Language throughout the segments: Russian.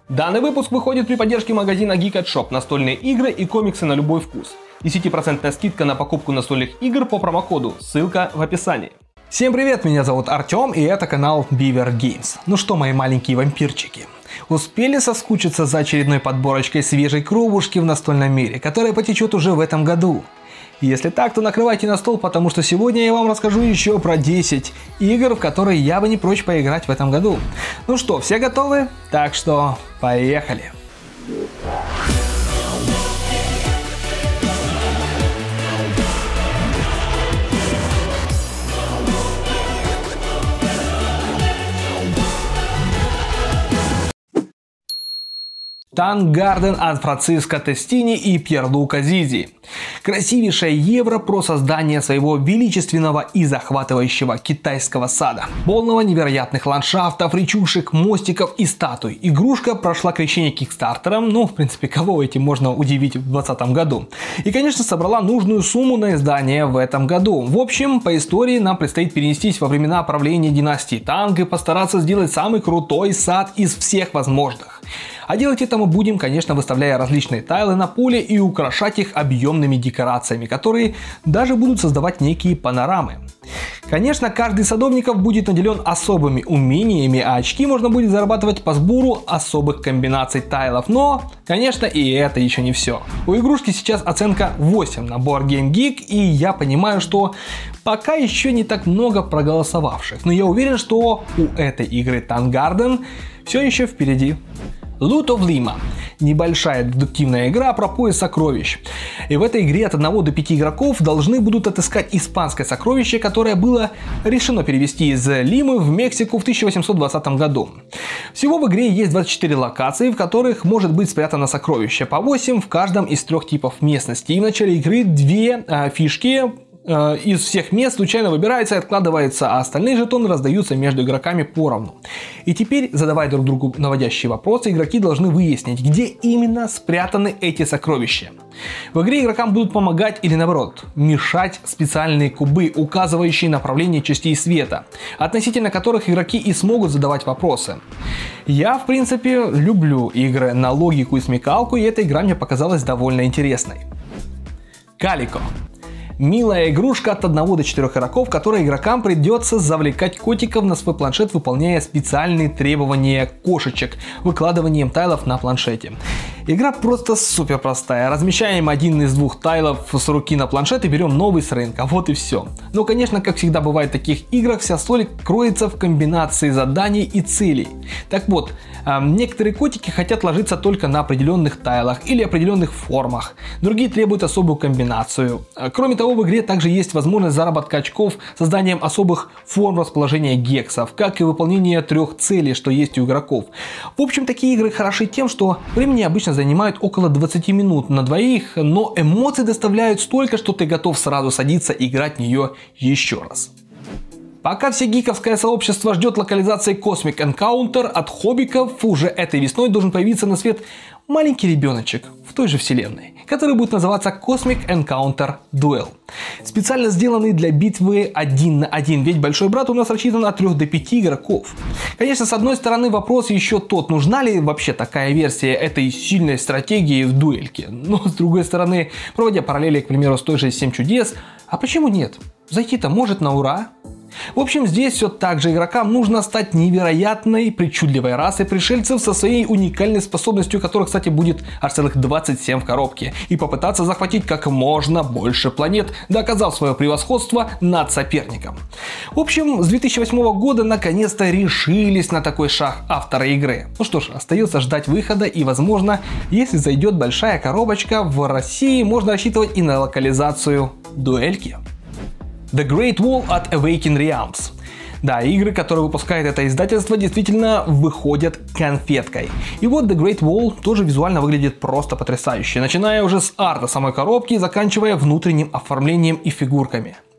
Данный выпуск выходит при поддержке магазина Geeked Shop, настольные игры и комиксы на любой вкус. 10% скидка на покупку настольных игр по промокоду, ссылка в описании. Всем привет, меня зовут Артем, и это канал Beaver Games. Ну что, мои маленькие вампирчики, успели соскучиться за очередной подборочкой свежей кровушки в настольном мире, которая потечет уже в этом году? Если так, то накрывайте на стол, потому что сегодня я вам расскажу еще про 10 игр, в которые я бы не прочь поиграть в этом году. Ну что, все готовы? Так что поехали! Танк Гарден от Франциско Тестини и Пьерлука Зизи. Красивейшая евро про создание своего величественного и захватывающего китайского сада. Полного невероятных ландшафтов, речушек, мостиков и статуй. Игрушка прошла крещение кикстартером, ну, в принципе, кого этим можно удивить в 2020 году. И, конечно, собрала нужную сумму на издание в этом году. В общем, по истории нам предстоит перенестись во времена правления династии Танг и постараться сделать самый крутой сад из всех возможных. А делать это мы будем, конечно, выставляя различные тайлы на поле и украшать их объемными декорациями, которые даже будут создавать некие панорамы. Конечно, каждый из садовников будет наделен особыми умениями, а очки можно будет зарабатывать по сбору особых комбинаций тайлов. Но, конечно, и это еще не все. У игрушки сейчас оценка 8 на Board Game Geek, и я понимаю, что пока еще не так много проголосовавших. Но я уверен, что у этой игры Танк Гарден все еще впереди. Loot of Lima. Небольшая дедуктивная игра про поиск сокровищ. И в этой игре от 1 до 5 игроков должны будут отыскать испанское сокровище, которое было решено перевести из Лимы в Мексику в 1820 году. Всего в игре есть 24 локации, в которых может быть спрятано сокровище, по 8 в каждом из 3 типов местности. И в начале игры 2 фишки из всех мест случайно выбирается и откладывается, а остальные жетоны раздаются между игроками поровну. И теперь, задавая друг другу наводящие вопросы, игроки должны выяснить, где именно спрятаны эти сокровища. В игре игрокам будут помогать или наоборот, мешать специальные кубы, указывающие направление частей света, относительно которых игроки и смогут задавать вопросы. Я, в принципе, люблю игры на логику и смекалку, и эта игра мне показалась довольно интересной. Калико. Милая игрушка от 1 до 4 игроков, в которой игрокам придется завлекать котиков на свой планшет, выполняя специальные требования кошечек, выкладыванием тайлов на планшете. Игра просто супер простая. Размещаем один из 2 тайлов с руки на планшет и берем новый с рынка. Вот и все. Но, конечно, как всегда бывает в таких играх, вся соль кроется в комбинации заданий и целей. Так вот, некоторые котики хотят ложиться только на определенных тайлах или определенных формах. Другие требуют особую комбинацию. Кроме того, в игре также есть возможность заработка очков созданием особых форм расположения гексов, как и выполнение 3 целей, что есть у игроков. В общем, такие игры хороши тем, что времени обычно занимают около 20 минут на двоих, но эмоций доставляют столько, что ты готов сразу садиться и играть в нее еще раз. Пока все гиковское сообщество ждет локализации Cosmic Encounter от хоббиков, уже этой весной должен появиться на свет маленький ребеночек в той же вселенной, который будет называться Cosmic Encounter Duel. Специально сделанный для битвы 1 на 1, ведь большой брат у нас рассчитан от 3 до 5 игроков. Конечно, с одной стороны вопрос еще тот, нужна ли вообще такая версия этой сильной стратегии в дуэльке. Но с другой стороны, проводя параллели, к примеру, с той же 7 чудес, а почему нет? Зайти-то может на ура. В общем, здесь все так же игрокам нужно стать невероятной, причудливой расой пришельцев со своей уникальной способностью, которая, кстати, будет аж целых 27 в коробке, и попытаться захватить как можно больше планет, доказав свое превосходство над соперником. В общем, с 2008 года наконец-то решились на такой шаг авторы игры. Ну что ж, остается ждать выхода, и возможно, если зайдет большая коробочка, в России можно рассчитывать и на локализацию дуэльки. The Great Wall от Awaken Realms. Да, игры, которые выпускает это издательство, действительно выходят конфеткой. И вот The Great Wall тоже визуально выглядит просто потрясающе, начиная уже с арта самой коробки и заканчивая внутренним оформлением и фигурками.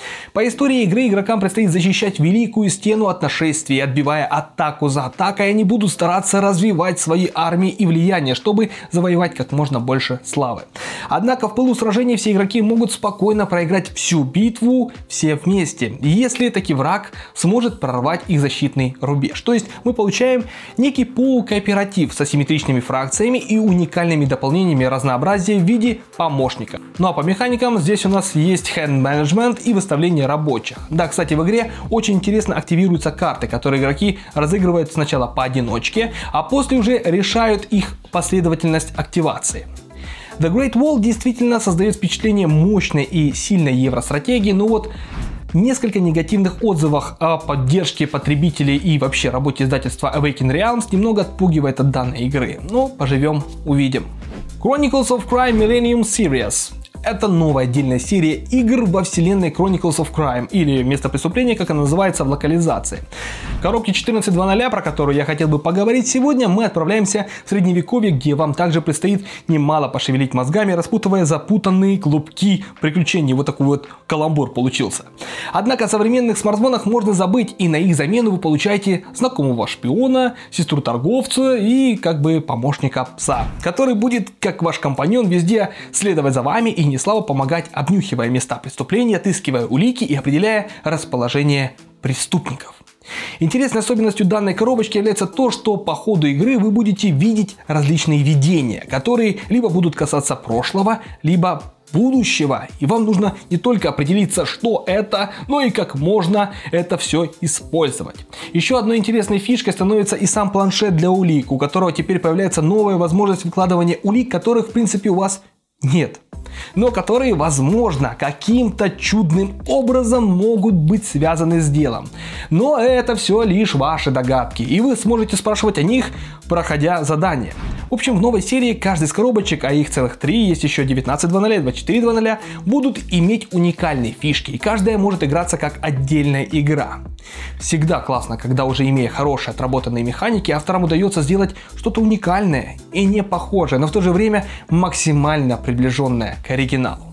По истории игры игрокам предстоит защищать великую стену от нашествий, отбивая атаку за атакой. Они будут стараться развивать свои армии и влияние, чтобы завоевать как можно больше славы. Однако в пылу сражений все игроки могут спокойно проиграть всю битву все вместе, если таки враг сможет прорвать их защитный рубеж. То есть мы получаем некий полукооператив с асимметричными фракциями и уникальными дополнениями разнообразия в виде помощника. Ну а по механикам здесь у нас есть hand management и выставление рабочих. Да, кстати, в игре очень интересно активируются карты, которые игроки разыгрывают сначала поодиночке, а после уже решают их последовательность активации. The Great Wall действительно создает впечатление мощной и сильной евростратегии, но вот несколько негативных отзывов о поддержке потребителей и вообще работе издательства Awaken Realms немного отпугивает от данной игры. Но поживем, увидим. Chronicles of Crime Millennium Series. Это новая отдельная серия игр во вселенной Chronicles of Crime, или Место преступления, как она называется в локализации. В коробке 14.2.0, про которую я хотел бы поговорить сегодня, мы отправляемся в средневековье, где вам также предстоит немало пошевелить мозгами, распутывая запутанные клубки приключений. Вот такой вот каламбур получился. Однако о современных смартфонах можно забыть, и на их замену вы получаете знакомого шпиона, сестру торговца и как бы помощника пса, который будет как ваш компаньон везде следовать за вами и не слабо помогать, обнюхивая места преступления, отыскивая улики и определяя расположение преступников. Интересной особенностью данной коробочки является то, что по ходу игры вы будете видеть различные видения, которые либо будут касаться прошлого, либо будущего. И вам нужно не только определиться, что это, но и как можно это все использовать. Еще одной интересной фишкой становится и сам планшет для улик, у которого теперь появляется новая возможность выкладывания улик, которых в принципе у вас нет, но которые, возможно, каким-то чудным образом могут быть связаны с делом. Но это все лишь ваши догадки, и вы сможете спрашивать о них, проходя задания. В общем, в новой серии каждый из коробочек, а их целых 3, есть еще 19.2.0 и 24.2.0, будут иметь уникальные фишки, и каждая может играться как отдельная игра. Всегда классно, когда уже имея хорошие отработанные механики, авторам удается сделать что-то уникальное и не похожее, но в то же время максимально приближенное к оригиналу.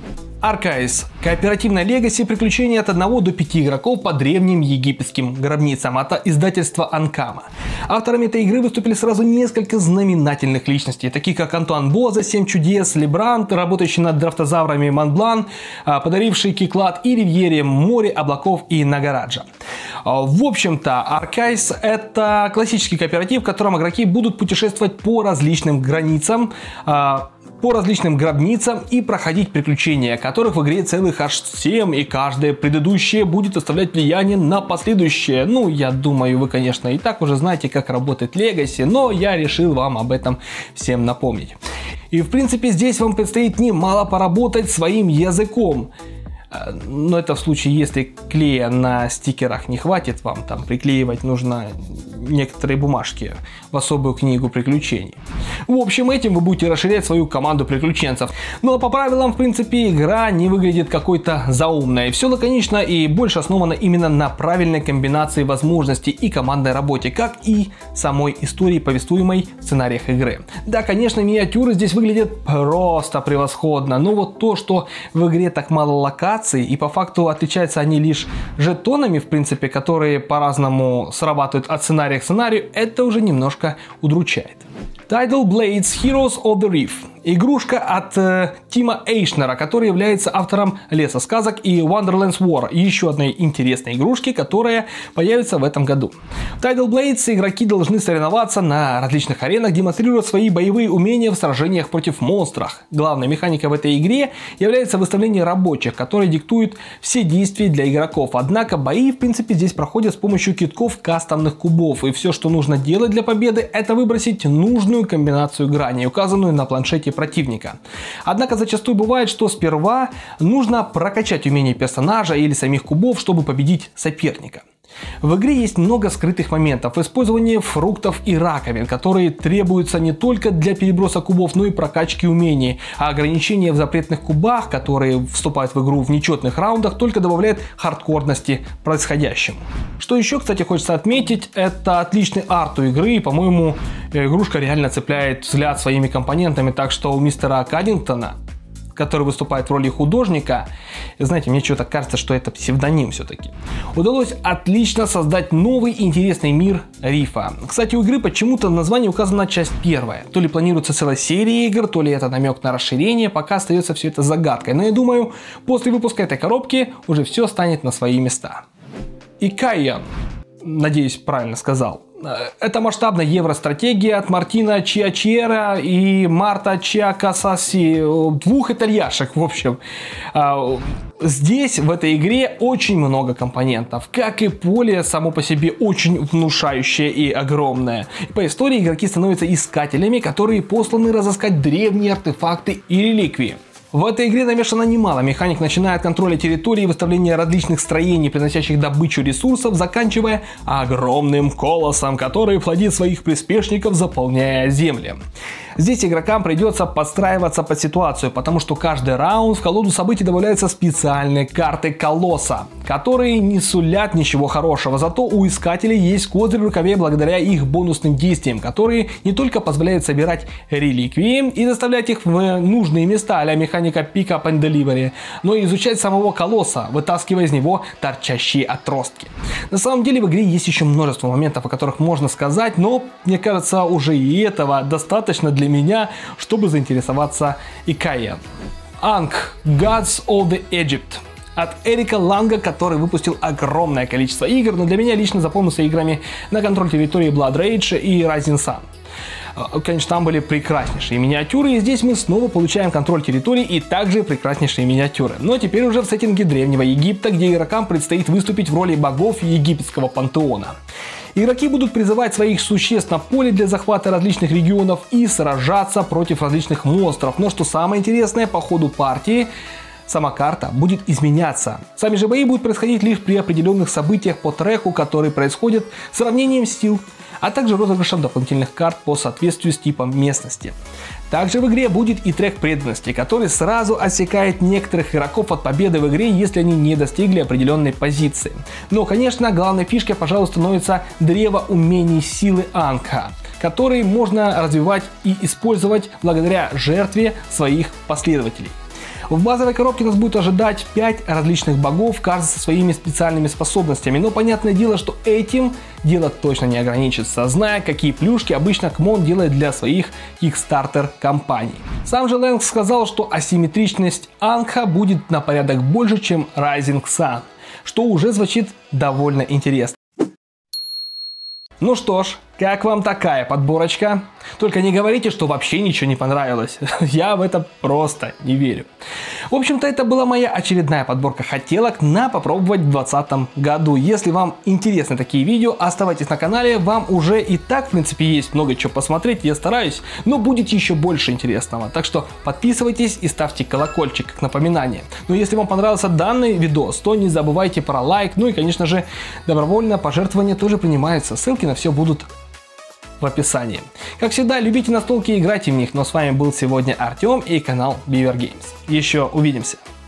Аркайс. Кооперативная легаси приключения от 1 до 5 игроков по древним египетским гробницам от издательства Анкама. Авторами этой игры выступили сразу несколько знаменательных личностей, такие как Антуан Боза, 7 чудес, Лебрант, работающий над драфтозаврами Монблан, подаривший Киклад и Ривьере море облаков и Нагараджа. В общем-то, Аркайс — это классический кооператив, в котором игроки будут путешествовать по различным границам, по различным гробницам и проходить приключения, которых в игре целых аж 7, и каждое предыдущее будет оставлять влияние на последующее. Ну, я думаю, вы, конечно, и так уже знаете, как работает Legacy, но я решил вам об этом всем напомнить. И в принципе здесь вам предстоит немало поработать своим языком. Но это в случае, если клея на стикерах не хватит, вам там приклеивать нужно некоторые бумажки в особую книгу приключений. В общем, этим вы будете расширять свою команду приключенцев. Ну а по правилам, в принципе, игра не выглядит какой-то заумной. Все лаконично и больше основано именно на правильной комбинации возможностей и командной работе, как и самой истории, повествуемой в сценариях игры. Да, конечно, миниатюры здесь выглядят просто превосходно, но вот то, что в игре так мало локаций, и по факту отличаются они лишь жетонами, в принципе, которые по-разному срабатывают от сценария к сценарию, это уже немножко удручает. Tidal Blades Heroes of the Reef. Игрушка от Тима Эйшнера, который является автором Леса сказок и Wonderlands War, еще одной интересной игрушки, которая появится в этом году. В Tidal Blades игроки должны соревноваться на различных аренах, демонстрируя свои боевые умения в сражениях против монстров. Главной механикой в этой игре является выставление рабочих, которые диктуют все действия для игроков. Однако бои, в принципе, здесь проходят с помощью китков кастомных кубов, и все, что нужно делать для победы, это выбросить нужную комбинацию граней, указанную на планшете противника. Однако зачастую бывает, что сперва нужно прокачать умения персонажа или самих кубов, чтобы победить соперника. В игре есть много скрытых моментов, использование фруктов и раковин, которые требуются не только для переброса кубов, но и прокачки умений, а ограничения в запретных кубах, которые вступают в игру в нечетных раундах, только добавляют хардкорности происходящему. Что еще, кстати, хочется отметить, это отличный арт у игры, и, по-моему, игрушка реально цепляет взгляд своими компонентами, так что у мистера Каддингтона, который выступает в роли художника, знаете, мне что-то кажется, что это псевдоним все-таки, удалось отлично создать новый интересный мир Рифа. Кстати, у игры почему-то в названии указана часть первая. То ли планируется целая серия игр, то ли это намек на расширение, пока остается все это загадкой. Но я думаю, после выпуска этой коробки уже все станет на свои места. Икайян, надеюсь, правильно сказал. Это масштабная евростратегия от Мартина Чиачера и Марта Чиакасаси, двух итальяшек, в общем. Здесь, в этой игре, очень много компонентов. Как и поле, само по себе очень внушающее и огромное. По истории игроки становятся искателями, которые посланы разыскать древние артефакты и реликвии. В этой игре намешано немало механик, начиная от контроля территории и выставления различных строений, приносящих добычу ресурсов, заканчивая огромным колоссом, который плодит своих приспешников, заполняя земли. Здесь игрокам придется подстраиваться под ситуацию, потому что каждый раунд в колоду событий добавляются специальные карты колосса, которые не сулят ничего хорошего, зато у искателей есть козырь в рукаве благодаря их бонусным действиям, которые не только позволяют собирать реликвии и доставлять их в нужные места а-ля механика Pick Up and Delivery, но и изучать самого колосса, вытаскивая из него торчащие отростки. На самом деле в игре есть еще множество моментов, о которых можно сказать, но мне кажется, уже и этого достаточно для меня, чтобы заинтересоваться Икайян. Ankh Gods of the Egypt от Эрика Ланга, который выпустил огромное количество игр, но для меня лично запомнился играми на контроль территории Blood Rage и Rising Sun. Конечно, там были прекраснейшие миниатюры, и здесь мы снова получаем контроль территории и также прекраснейшие миниатюры. Но теперь уже в сеттинге Древнего Египта, где игрокам предстоит выступить в роли богов египетского пантеона. Игроки будут призывать своих существ на поле для захвата различных регионов и сражаться против различных монстров. Но что самое интересное, по ходу партии сама карта будет изменяться. Сами же бои будут происходить лишь при определенных событиях по треку, которые происходят с сравнением сил, а также розыгрышем дополнительных карт по соответствию с типом местности. Также в игре будет и трек преданности, который сразу отсекает некоторых игроков от победы в игре, если они не достигли определенной позиции. Но, конечно, главной фишкой, пожалуй, становится древо умений силы Анка, который можно развивать и использовать благодаря жертве своих последователей. В базовой коробке нас будет ожидать 5 различных богов, каждый со своими специальными способностями, но понятное дело, что этим дело точно не ограничится, зная, какие плюшки обычно КМОН делает для своих Kickstarter компаний. Сам же Лэнг сказал, что асимметричность Анка будет на порядок больше, чем Rising Sun, что уже звучит довольно интересно. Ну что ж, как вам такая подборочка? Только не говорите, что вообще ничего не понравилось. Я в это просто не верю. В общем-то, это была моя очередная подборка хотелок на попробовать в 2020 году. Если вам интересны такие видео, оставайтесь на канале. Вам уже и так, в принципе, есть много чего посмотреть. Я стараюсь, но будет еще больше интересного. Так что подписывайтесь и ставьте колокольчик как напоминание. Но если вам понравился данный видос, то не забывайте про лайк. Ну и, конечно же, добровольное пожертвование тоже принимается. Ссылки на все будут в описании. Как всегда, любите настолки и играйте в них. Но с вами был сегодня Артем и канал Beaver Games. Еще увидимся.